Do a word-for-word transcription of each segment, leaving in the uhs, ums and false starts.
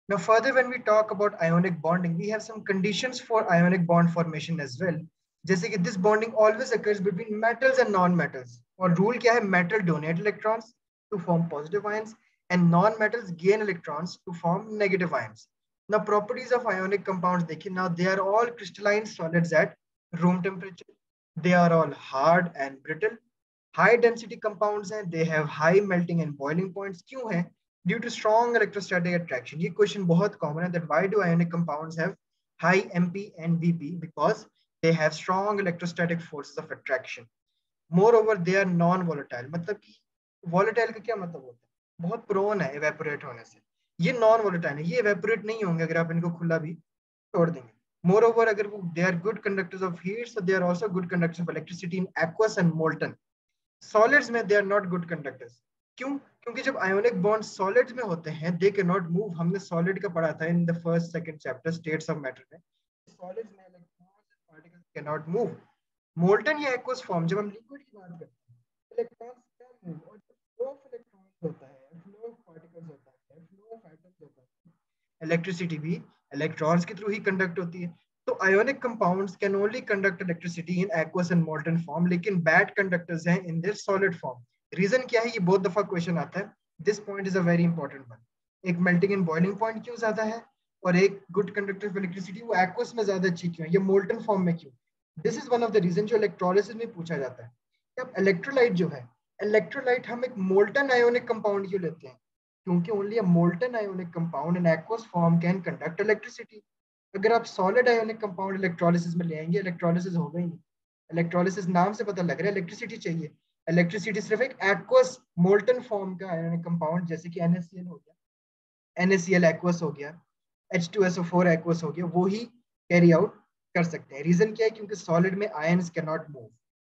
Now further, when we talk about ionic bonding, we have some conditions for ionic bond formation as well. जैसे कि this bonding always occurs between metals and non-metals. और rule क्या है? Metal donate electrons to form positive ions and non-metals gain electrons to form negative ions. Now properties of ionic compounds देखिए, now they are all crystalline solids at room temperature. They are all hard and brittle. High density compounds हैं, they have high melting and boiling points. क्यों है? Due to strong electrostatic attraction. ये question बहुत common है, that why do ionic compounds have high M P and V P? Because they have strong electrostatic forces of attraction. Moreover, they are non-volatile. मतलब कि volatile का क्या मतलब होता है? बहुत prone है evaporate होने से. ये non-volatile है, ये evaporate नहीं होंगे अगर आप इनको खुला भी छोड़ देंगे. Moreover, अगर वो they are good conductors of heat, so they are also good conductors of electricity in aqueous and molten. Solids में they are not good conductors. क्यों? क्योंकि जब ionic bonds solids में होते हैं, they cannot move. हमने solid का पढ़ा था in the first second chapter states of matter में. Solids में electrons and particles cannot move. Molten या aqueous form जब हम liquid की बात करते हैं, electrons can move और जब flow of electrons होता है, flow of particles होता है, flow of atoms होता है, electricity भी electrons के through ही conduct होती है. तो ionic compounds can only conduct electricity in aqueous and molten form, लेकिन bad conductors हैं in their solid form. Reason क्या है? ये बहुत दफा question आता है. This point is a very important one. एक melting and boiling point क्यों ज्यादा है और एक good conductor of electricity वो aqueous में ज्यादा अच्छी क्यों है? ये molten form में क्यों? This is one of the reasons जो electrolysis में पूछा जाता है. अब electrolyte जो है, electrolyte हम एक molten ionic compound क्यों लेते हैं? क्योंकि only a molten ionic compound in aqueous form can conduct electricity. अगर आप सॉलिड आयोनिक कंपाउंड इलेक्ट्रोलिसिस में ले आएंगे, इलेक्ट्रोलिसिस होगा ही नहीं. इलेक्ट्रोलिसिस नाम से पता लग रहा है इलेक्ट्रिसिटी चाहिए. इलेक्ट्रिसिटी सिर्फ एक एक्वस मोल्टन फॉर्म का आयोनिक कंपाउंड जैसे कि NaCl हो गया, NaCl एक्वस हो गया, H two S O four aqueous हो गया, वो ही कैरी आउट कर सकते हैं. रीजन क्या है? क्योंकि सॉलिड में ions can not move.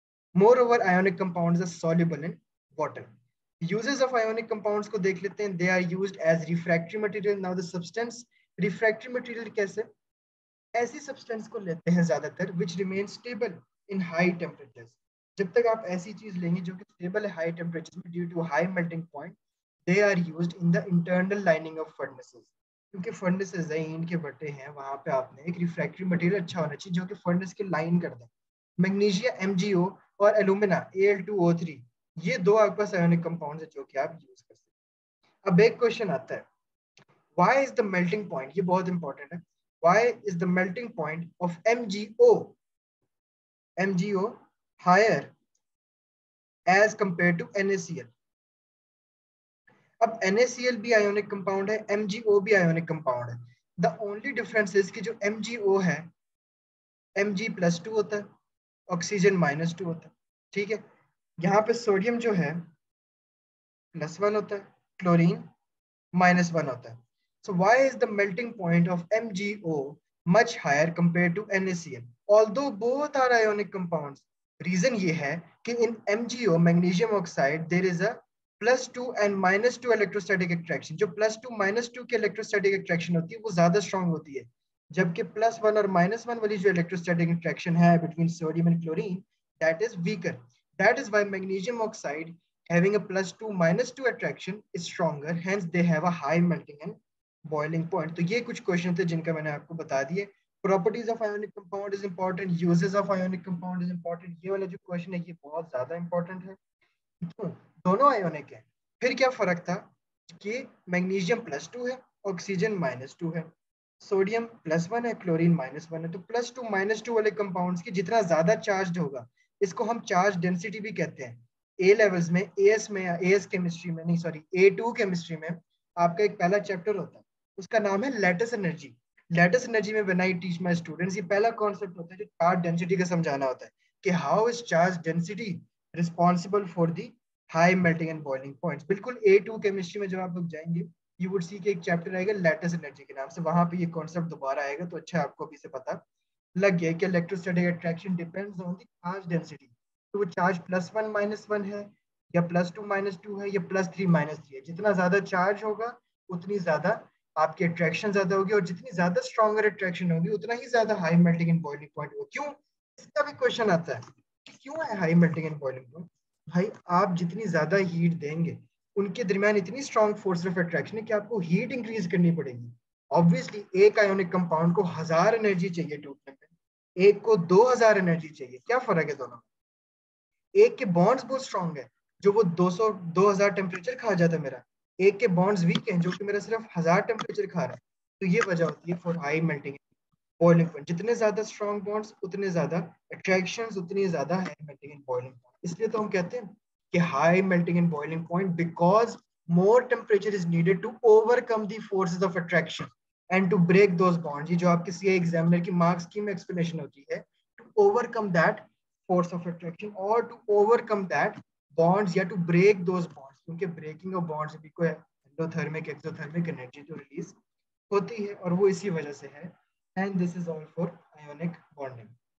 Moreover ionic compounds are soluble in water. Uses of ionic compounds को देख लेते हैं. They are used as refractory material. Now the substance refractory material कैसे? ऐसी सब्सटेंस को लेते हैं ज्यादातर which remain stable in high temperatures. जब तक आप ऐसी चीज लेंगे जो कि स्टेबल है हाई टेम्परेचर में due to high melting point, they are used in the internal lining of furnaces. क्योंकि फर्नेसेस है, ईंट के भट्टे हैं, वहां पे आपने एक रिफ्रैक्टरी मटेरियल अच्छा होना चाहिए जो कि फर्नेस के लाइन कर दे. मैग्नीशिया एम जी ओ और alumina A L two O three, ये दो आपके पास आयोनिक कंपाउंड है जो कि आप यूज कर सकते हैं. अब एक क्वेश्चन आता है, why is the melting point, ये बहुत इंपॉर्टेंट है, why is the melting point of M G O M G O higher as compared to NaCl? अब NaCl भी ionic compound है, M G O भी ionic compound है. The only difference is कि जो M G O है, Mg plus two होता है, ऑक्सीजन माइनस टू होता है. ठीक है, यहाँ पे सोडियम जो है प्लस वन होता है, क्लोरीन माइनस वन होता है. So why is the melting point of M G O much higher compared to NaCl? Although both are ionic compounds, reason ये है कि in M G O magnesium oxide there is a plus two and minus two electrostatic attraction. जो plus two minus two की electrostatic attraction होती है वो ज्यादा strong होती है, जबकि plus one और minus one वाली जो electrostatic attraction है between sodium and chlorine, that is weaker. That is why magnesium oxide having a plus two minus two attraction is stronger, hence they have a high melting and boiling point. तो ये कुछ question थे जिनका मैंने आपको बता दिए. Properties of ionic compound is important, uses of ionic compound is important. ये वाला जो क्वेश्चन है ये बहुत ज्यादा इंपॉर्टेंट है. क्यों? दोनों आयोनिक है. फिर क्या फर्क था कि मैग्नीशियम प्लस टू है, ऑक्सीजन माइनस टू है, सोडियम प्लस वन है, क्लोरीन माइनस वन है. तो प्लस टू माइनस टू वाले कंपाउंड्स की जितना ज्यादा चार्ज होगा, इसको हम चार्ज डेंसिटी भी कहते हैं. ए लेवल्स में, एएस में, एएस केमिस्ट्री में नहीं सॉरी ए टू केमिस्ट्री में आपका एक पहला चैप्टर होता है, उसका नाम है लैटिस एनर्जी. लैटिस एनर्जी में when I teach my students, ये पहला कॉन्सेप्ट होता है जो चार्ज डेंसिटी का समझाना होता है कि how is charge density responsible for the high melting and boiling points. बिल्कुल ए टू केमिस्ट्री में जब आप लोग जाएंगे, यू वुड सी कि एक चैप्टर आएगा लैटिस एनर्जी के नाम से, वहां पे ये कॉन्सेप्ट दोबारा आएगा. तो अच्छा आपको अभी से पता लग गया कि electrostatic attraction depends on the charge density. तो वो charge plus one minus one है या प्लस टू माइनस टू है या प्लस थ्री माइनस थ्री है, जितना ज्यादा चार्ज होगा उतनी ज्यादा आपकी अट्रैक्शन ज्यादा होगी, और जितनी ज्यादा स्ट्रॉन्गर अट्रैक्शन होगी उतना ही ज्यादा high melting and boiling point होगा. क्यों? इसका भी क्वेश्चन आता है कि क्यों है high melting and boiling point. भाई आप जितनी ज्यादा हीट देंगे उनके दरमियान इतनी स्ट्रॉन्ग फोर्स ऑफ अट्रैक्शन है कि आपको हीट इंक्रीज करनी पड़ेगी. ऑब्वियसली एक आयोनिक कंपाउंड को हजार एनर्जी चाहिए टूटने में, एक को दो हजार एनर्जी चाहिए। क्या फर्क है दोनों में? एक के बॉन्ड्स बहुत स्ट्रांग है जो वो दो सौ दो हजार टेम्परेचर खा जाता है मेरा, एक के बॉन्ड्स वीक हैं जो कि मेरा सिर्फ हजार टेम्परेचर खा रहा है। तो ये वजह होती है for high melting boiling point. जितने ज्यादा स्ट्रांग बॉन्ड्स उतने ज्यादा अट्रैक्शंस, उतनी ज्यादा high melting and boiling point. इसलिए तो हम कहते हैं कि high melting and boiling point because more temperature is needed to overcome the forces of attraction and to break those bonds। ये जो आपके सी एग्जामिनर की मार्क्स की में एक्सप्लेनेशन होती है, to overcome that force of attraction or to overcome that bonds या to break those bonds, क्योंकि ब्रेकिंग ऑफ बॉन्ड्स भी कोई एंडोथर्मिक एक्सोथर्मिक एनर्जी तो रिलीज होती है और वो इसी वजह से है। And this is all for ionic bonding.